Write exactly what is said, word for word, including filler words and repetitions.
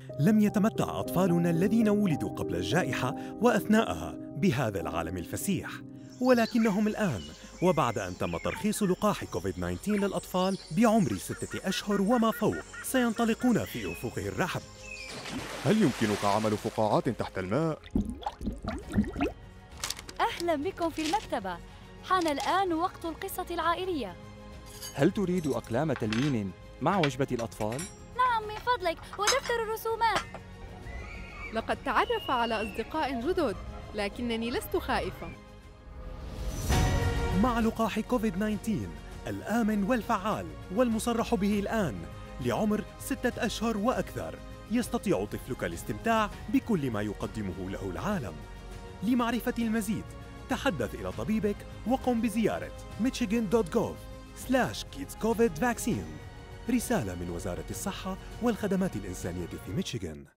لم يتمتع أطفالنا الذين ولدوا قبل الجائحة وأثناءها بهذا العالم الفسيح، ولكنهم الآن وبعد أن تم ترخيص لقاح كوفيد تسعة عشر للأطفال بعمر ستة أشهر وما فوق سينطلقون في أفقه الرحب. هل يمكنك عمل فقاعات تحت الماء؟ أهلا بكم في المكتبة. حان الآن وقت القصة العائلية. هل تريد أقلام تلوين مع وجبة الأطفال؟ نعم من فضلك، ودفتر الرسومات. لقد تعرف على أصدقاء جدد، لكنني لست خائفة. مع لقاح كوفيد تسعة عشر الآمن والفعال والمصرح به الآن لعمر ستة أشهر وأكثر، يستطيع طفلك الاستمتاع بكل ما يقدمه له العالم. لمعرفة المزيد تحدث إلى طبيبك وقم بزيارة michigan دوت جوف سلاش كيدز كوفيد فاكسين. رسالة من وزارة الصحة والخدمات الإنسانية في ميشيغان.